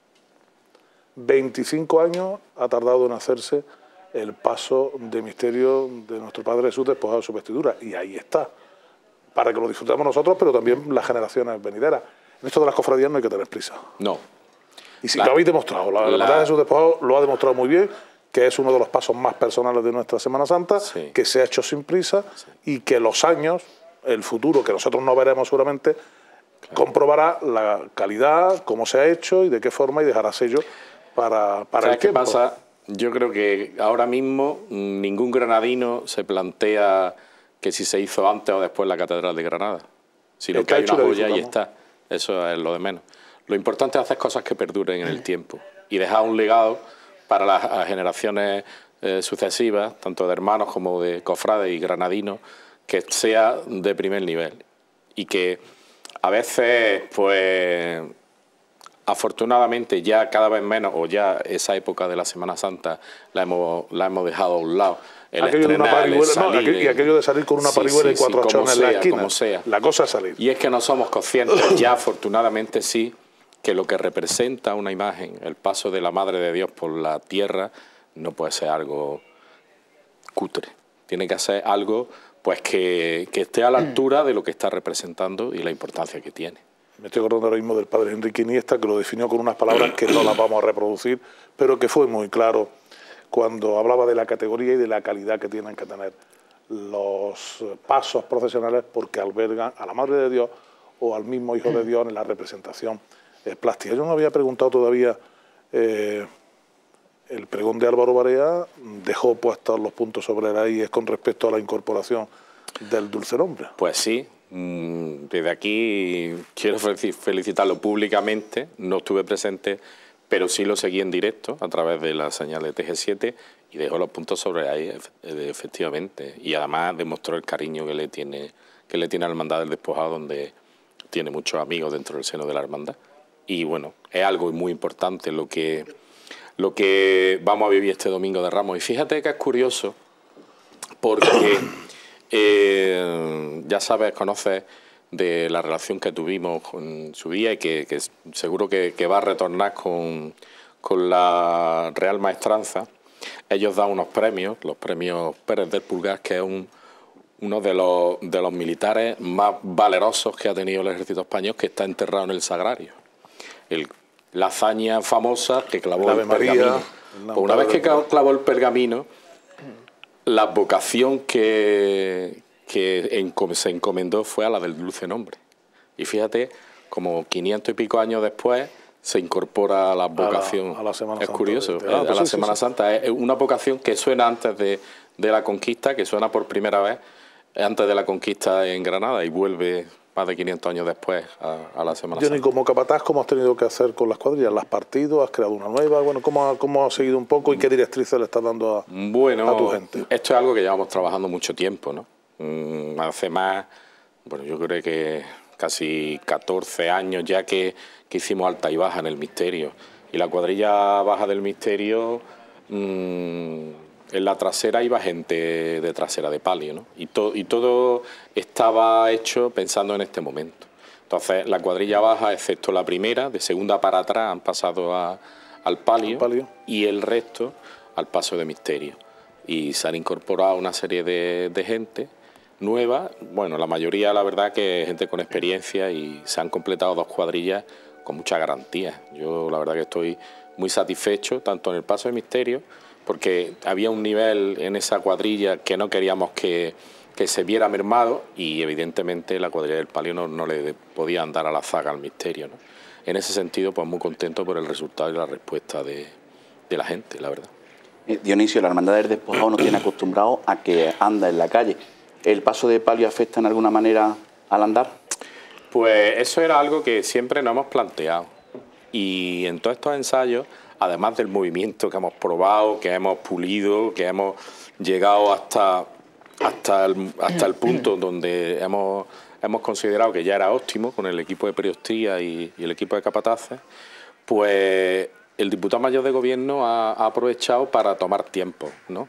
veinticinco años ha tardado en hacerse el paso de misterio de nuestro Padre Jesús despojado de su vestidura, y ahí está, para que lo disfrutemos nosotros, pero también las generaciones venideras. En esto de las cofradías no hay que tener prisa.
No.
Y si la, lo habéis demostrado, la, la Hermandad de Jesús despojado lo ha demostrado muy bien, que es uno de los pasos más personales de nuestra Semana Santa, sí. que se ha hecho sin prisa, sí. y que los años, el futuro, que nosotros no veremos seguramente, claro. comprobará la calidad, cómo se ha hecho y de qué forma, y dejará sello para, para
¿Sabes
el tiempo.
qué pasa? Yo creo que ahora mismo ningún granadino se plantea que si se hizo antes o después la Catedral de Granada. Si lo que hay una joya y está, eso es lo de menos. Lo importante es hacer cosas que perduren en el tiempo y dejar un legado para las generaciones eh, sucesivas, tanto de hermanos como de cofrades y granadinos, que sea de primer nivel. Y que a veces, pues, afortunadamente ya cada vez menos, o ya esa época de la Semana Santa la hemos, la hemos dejado a un lado. El
aquello de una parihuela, no, aquello, y aquello de salir con una
sí,
parihuela
sí,
y cuatro
sí,
chones en la esquina.
Como sea.
La cosa es salir.
Y es que no somos conscientes, ya afortunadamente sí, que lo que representa una imagen, el paso de la Madre de Dios por la tierra, no puede ser algo cutre. Tiene que ser algo pues que, que esté a la altura de lo que está representando y la importancia que tiene.
Me estoy acordando ahora mismo del padre Enrique Iniesta, que lo definió con unas palabras que no las vamos a reproducir, pero que fue muy claro cuando hablaba de la categoría y de la calidad que tienen que tener los pasos procesionales, porque albergan a la Madre de Dios o al mismo Hijo de Dios en la representación plástica. Yo no había preguntado todavía, eh, el pregón de Álvaro Barea dejó puestos los puntos sobre la I, es con respecto a la incorporación del Dulce Nombre.
Pues sí, Desde aquí quiero felicitarlo públicamente, no estuve presente, pero sí lo seguí en directo a través de la señal de T G siete y dejó los puntos sobre ahí, efectivamente. Y además demostró el cariño que le tiene, que le tiene a la Hermandad del Despojado, donde tiene muchos amigos dentro del seno de la Hermandad. Y bueno, es algo muy importante lo que, lo que vamos a vivir este Domingo de Ramos. Y fíjate que es curioso, porque eh, ya sabes, conoces de la relación que tuvimos con su día y que, que seguro que, que va a retornar con, con la Real Maestranza. Ellos dan unos premios, los premios Pérez del Pulgar, que es un, uno de los, de los militares más valerosos que ha tenido el ejército español, que está enterrado en el Sagrario. El, la hazaña famosa que clavó el pergamino. Pues una vez que clavó el pergamino, la vocación que, que se encomendó fue a la del dulce nombre. Y fíjate, como quinientos y pico años después, se incorpora a la vocación. A la, a la Semana es Santa curioso, de, de, ah, pues a la sí, Semana sí, Santa. Es una vocación que suena antes de, de la conquista, que suena por primera vez antes de la conquista en Granada y vuelve más de quinientos años después a, a la Semana
Johnny,
Santa.
como capataz, ¿cómo has tenido que hacer con las cuadrillas? ¿Las has partido? ¿Has creado una nueva? Bueno, ¿cómo, cómo has seguido un poco y qué directrices le estás dando a,
bueno,
a tu gente?
Esto es algo que llevamos trabajando mucho tiempo, ¿no? Mm, hace más, bueno, yo creo que casi catorce años ya que, que hicimos alta y baja en el misterio. Y la cuadrilla baja del misterio, mmm, en la trasera iba gente de trasera de palio, ¿no? Y, to, y todo estaba hecho pensando en este momento. Entonces, la cuadrilla baja, excepto la primera, de segunda para atrás, han pasado a, al palio, palio y el resto al paso de misterio. Y se han incorporado una serie de, de gente nueva, bueno, la mayoría, la verdad, que es gente con experiencia y se han completado dos cuadrillas con mucha garantía. Yo, la verdad, que estoy muy satisfecho, tanto en el paso de misterio, porque había un nivel en esa cuadrilla que no queríamos que, que se viera mermado y, evidentemente, la cuadrilla del palio no, no le podía andar a la zaga al misterio, ¿no? En ese sentido, pues muy contento por el resultado y la respuesta de, de la gente, la verdad.
Eh, Dionisio, la Hermandad del Despojado nos tiene acostumbrado a que anda en la calle. ¿El paso de palio afecta en alguna manera al andar?
Pues eso era algo que siempre nos hemos planteado. Y en todos estos ensayos, además del movimiento que hemos probado, que hemos pulido, que hemos llegado hasta, hasta, el, hasta el punto donde hemos, hemos considerado que ya era óptimo con el equipo de periostría y, y el equipo de capataces, pues el diputado mayor de gobierno ha, ha aprovechado para tomar tiempo, ¿no?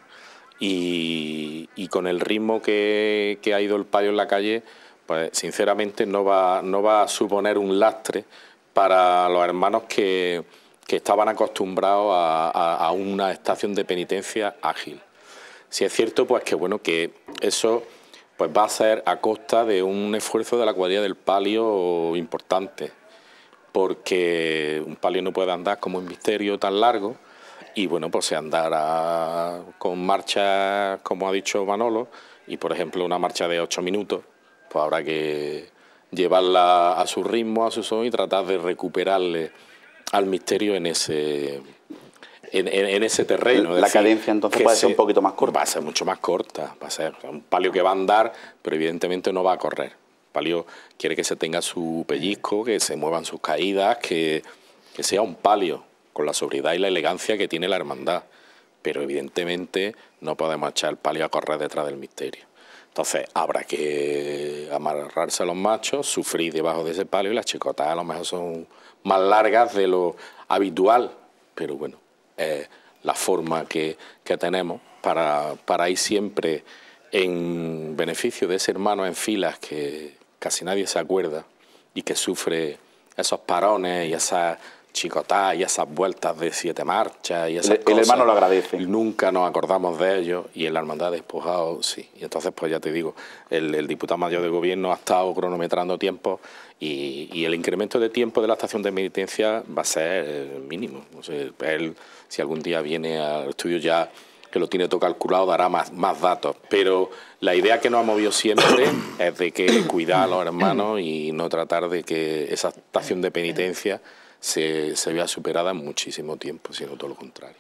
Y, y con el ritmo que, que ha ido el palio en la calle, pues sinceramente no va, no va a suponer un lastre para los hermanos que, que estaban acostumbrados a, a, a una estación de penitencia ágil. Si es cierto, pues que bueno, que eso pues va a ser a costa de un esfuerzo de la cuadrilla del palio importante, porque un palio no puede andar como un misterio tan largo. Y bueno, pues se andará con marchas, como ha dicho Manolo, y por ejemplo una marcha de ocho minutos, pues habrá que llevarla a su ritmo, a su son y tratar de recuperarle al misterio en ese, en, en, en ese terreno.
La decir, cadencia entonces puede ser un poquito más corta.
Va a ser mucho más corta, va a ser un palio que va a andar, pero evidentemente no va a correr. El palio quiere que se tenga su pellizco, que se muevan sus caídas, que, que sea un palio con la sobriedad y la elegancia que tiene la hermandad, pero evidentemente no podemos echar el palio a correr detrás del misterio. Entonces habrá que amarrarse a los machos, sufrir debajo de ese palio, y las chicotadas a lo mejor son más largas de lo habitual, pero bueno, es la forma que, que tenemos para, para ir siempre en beneficio de ese hermano en filas que casi nadie se acuerda y que sufre esos parones y esas chicotadas y esas vueltas de siete marchas y esas
el,
cosas.
El hermano lo agradece.
Nunca nos acordamos de ellos y en la Hermandad de Despojados sí. Y entonces, pues ya te digo, el, el diputado mayor de gobierno ha estado cronometrando tiempo y, y el incremento de tiempo de la estación de penitencia va a ser mínimo. O sea, él, si algún día viene al estudio ya que lo tiene todo calculado, dará más, más datos. Pero la idea que nos ha movido siempre es de que cuidar a los hermanos y no tratar de que esa estación de penitencia se, se vea superada en muchísimo tiempo, sino todo lo contrario.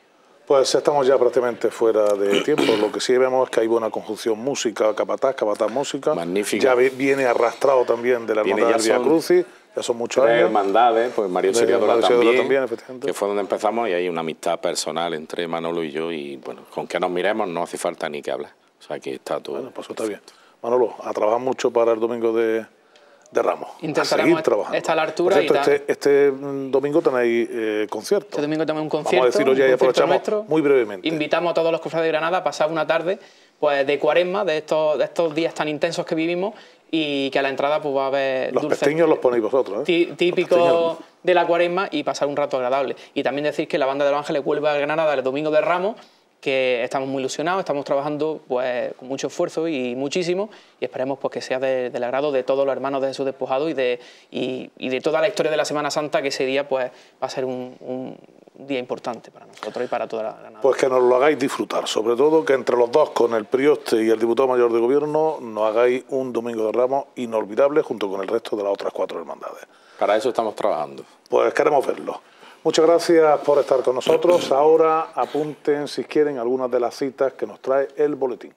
Pues estamos ya prácticamente fuera de tiempo. Lo que sí vemos es que hay buena conjunción música, capataz, capataz música.
Magnífica.
Ya viene arrastrado también de la
Viene
hermandad
ya
del Vía
son
Crucis, ya son muchos
Tres
años.
hermandades, pues María Auxiliadora
María
también,
Auxiliadora también, efectivamente.
que fue donde empezamos, y hay una amistad personal entre Manolo y yo, y bueno, con que nos miremos no hace falta ni que hablar. O sea, que está todo.
Bueno, pues eso está bien. Manolo, a trabajar mucho para el domingo de, de Ramos.
Intentaremos
a seguir trabajando.
estar a la altura.
Por cierto,
y
este, este domingo tenéis eh, concierto.
Este domingo tenemos un concierto.
Vamos a decirlo ya y aprovechamos
nuestro.
muy brevemente.
Invitamos a todos los cofrades de Granada a pasar una tarde pues, de cuaresma, de estos, de estos días tan intensos que vivimos, y que a la entrada pues, va a haber
Los
dulces
pesteños los ponéis vosotros, ¿eh?
típicos de la cuaresma, y pasar un rato agradable. Y también decir que la Banda de los Ángeles vuelve a Granada el domingo de Ramos, que estamos muy ilusionados, estamos trabajando pues, con mucho esfuerzo y muchísimo, y esperemos pues, que sea de, del agrado de todos los hermanos de Jesús Despojado y de, y, y de toda la historia de la Semana Santa, que ese día pues, va a ser un, un día importante para nosotros y para toda la Granada.
Pues que nos lo hagáis disfrutar, sobre todo que entre los dos, con el prioste y el diputado mayor de gobierno, nos hagáis un domingo de Ramos inolvidable junto con el resto de las otras cuatro hermandades.
Para eso estamos trabajando.
Pues queremos verlo. Muchas gracias por estar con nosotros. Ahora apunten, si quieren, algunas de las citas que nos trae el boletín.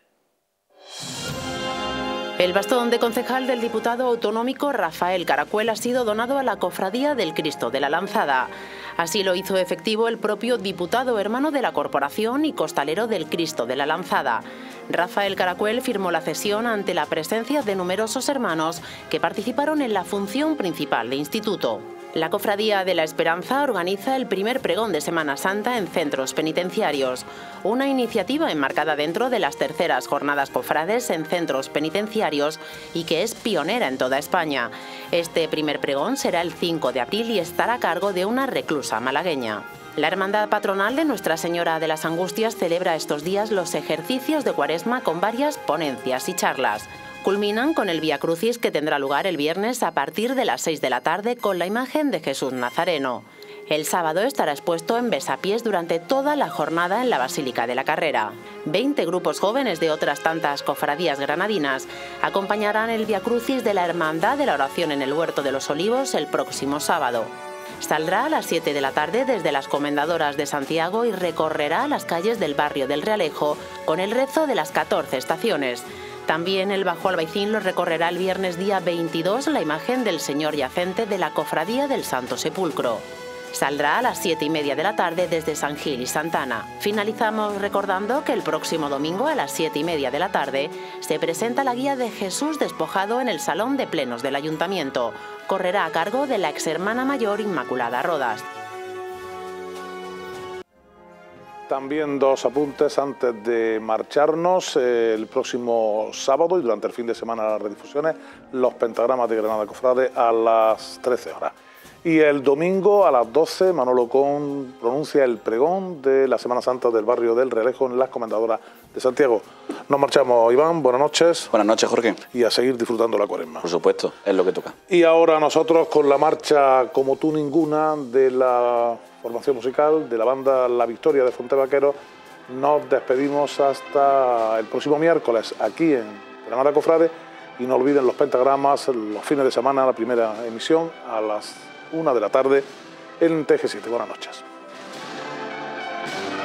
El bastón de concejal del diputado autonómico Rafael Caracuel ha sido donado a la Cofradía del Cristo de la Lanzada. Así lo hizo efectivo el propio diputado hermano de la corporación y costalero del Cristo de la Lanzada. Rafael Caracuel firmó la cesión ante la presencia de numerosos hermanos que participaron en la función principal de instituto. La Cofradía de la Esperanza organiza el primer pregón de Semana Santa en centros penitenciarios, una iniciativa enmarcada dentro de las terceras jornadas cofrades en centros penitenciarios y que es pionera en toda España. Este primer pregón será el cinco de abril y estará a cargo de una reclusa malagueña. La Hermandad Patronal de Nuestra Señora de las Angustias celebra estos días los ejercicios de Cuaresma con varias ponencias y charlas. Culminan con el Vía Crucis, que tendrá lugar el viernes a partir de las seis de la tarde con la imagen de Jesús Nazareno. El sábado estará expuesto en besapiés durante toda la jornada en la Basílica de la Carrera. Veinte grupos jóvenes de otras tantas cofradías granadinas acompañarán el Vía Crucis de la Hermandad de la Oración en el Huerto de los Olivos el próximo sábado. Saldrá a las siete de la tarde desde las Comendadoras de Santiago y recorrerá las calles del barrio del Realejo con el rezo de las catorce estaciones. También el Bajo Albaicín lo recorrerá el viernes día veintidós la imagen del Señor Yacente de la Cofradía del Santo Sepulcro. Saldrá a las siete y media de la tarde desde San Gil y Santana. Finalizamos recordando que el próximo domingo a las siete y media de la tarde se presenta la guía de Jesús Despojado en el Salón de Plenos del Ayuntamiento. Correrá a cargo de la ex hermana mayor Inmaculada Rodas.
También dos apuntes antes de marcharnos. El próximo sábado y durante el fin de semana las redifusiones, los pentagramas de Granada Cofrade a las trece horas. Y el domingo a las doce, Manolo Con pronuncia el pregón de la Semana Santa del barrio del Realejo en las Comendadoras de Santiago. Nos marchamos, Iván, buenas noches.
Buenas noches, Jorge.
Y a seguir disfrutando la Cuaresma.
Por supuesto, es lo que toca.
Y ahora nosotros con la marcha Como tú ninguna de la formación musical de la banda La Victoria de Fontevaqueros, nos despedimos hasta el próximo miércoles aquí en Granada Cofrade. Y no olviden los pentagramas los fines de semana, la primera emisión a las una de la tarde en T G siete. Buenas noches.